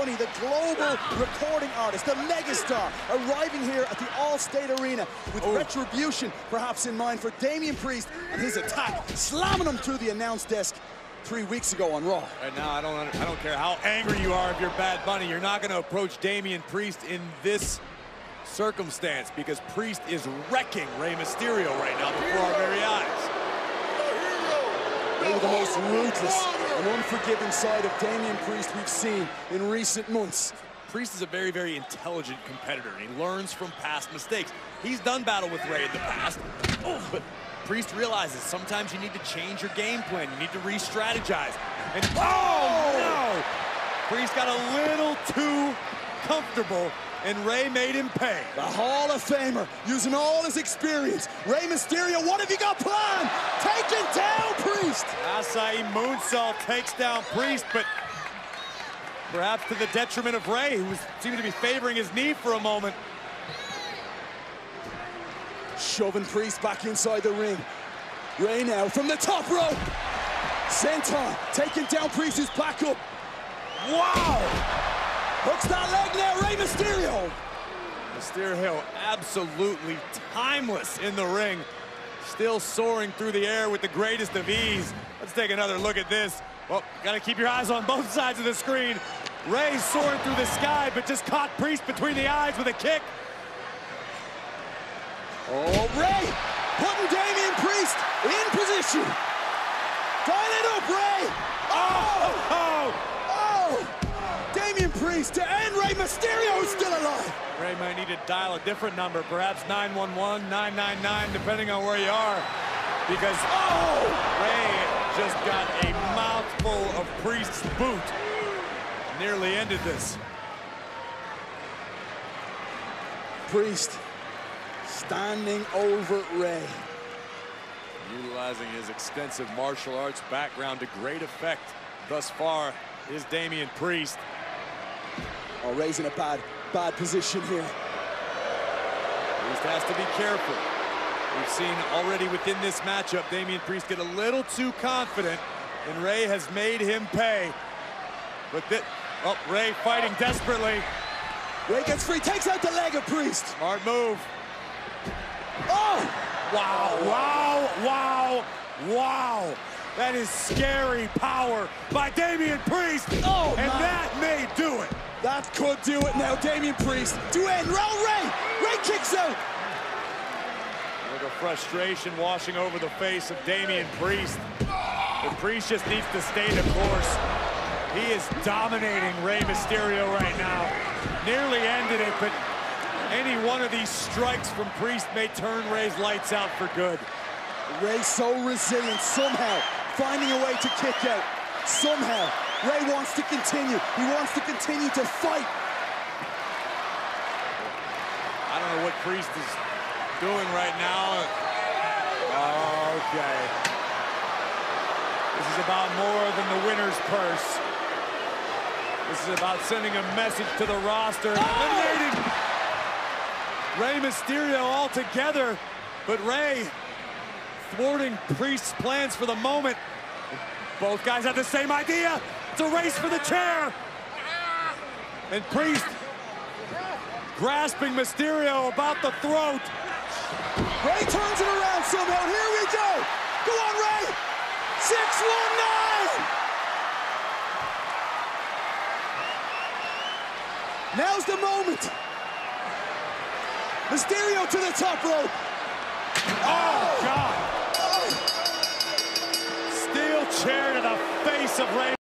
Tunney, the global recording artist, the megastar, arriving here at the All-State Arena with retribution perhaps in mind for Damian Priest and his attack, slamming him through the announce desk 3 weeks ago on Raw. Right now, I don't care how angry you are if you're Bad Bunny. You're not going to approach Damian Priest in this circumstance because Priest is wrecking Rey Mysterio right now before our very eyes. Maybe the most ruthless and unforgiving side of Damian Priest we've seen in recent months. Priest is a very, very intelligent competitor, and he learns from past mistakes. He's done battle with Rey in the past, but Priest realizes sometimes you need to change your game plan. You need to re-strategize. And no! Priest got a little too comfortable, and Rey made him pay. The Hall of Famer, using all his experience. Rey Mysterio, what have you got planned? Taking down Priest! Acai moonsault takes down Priest, but perhaps to the detriment of Rey, who seemed to be favoring his knee for a moment. Shoving Priest back inside the ring. Rey now from the top rope. Senton taking down Priest, who's back up. Wow! Hooks that leg now, Rey Mysterio. Mysterio absolutely timeless in the ring. Still soaring through the air with the greatest of ease. Let's take another look at this. Well, gotta keep your eyes on both sides of the screen. Rey soaring through the sky, but just caught Priest between the eyes with a kick. Oh, Rey putting Damian Priest in position. Dial it up, Rey. Oh! Damian Priest to end Rey Mysterio, who's still alive. Rey might need to dial a different number, perhaps 911, 999, depending on where you are, because Rey just got a mouthful of Priest's boot. Nearly ended this. Priest standing over Rey. Utilizing his extensive martial arts background to great effect thus far is Damian Priest. Oh, Rey's in a bad position here. Priest has to be careful. We've seen already within this matchup, Damian Priest get a little too confident, and Rey has made him pay. But Rey fighting desperately. Rey gets free, takes out the leg of Priest. Smart move. Oh! Wow, wow, wow, wow. That is scary power by Damian Priest. Oh, and man. That may do it. That could do it now, Damian Priest. To end, roll Rey. Rey kicks out. Look at frustration washing over the face of Damian Priest. But Priest just needs to stay the course. He is dominating Rey Mysterio right now. Nearly ended it, but any one of these strikes from Priest may turn Rey's lights out for good. Rey's so resilient, somehow finding a way to kick out. Somehow, Rey wants to continue. He wants to continue to fight. I don't know what Priest is doing right now. Okay. This is about more than the winner's purse. This is about sending a message to the roster, eliminating Rey Mysterio altogether, but Rey thwarting Priest's plans for the moment. Both guys have the same idea. It's a race for the chair. And Priest grasping Mysterio about the throat. Rey turns it around somehow. Here we go. Go on, Rey. 619. Now's the moment. Mysterio to the top rope. Oh, God. Steel chair to the face of Rey.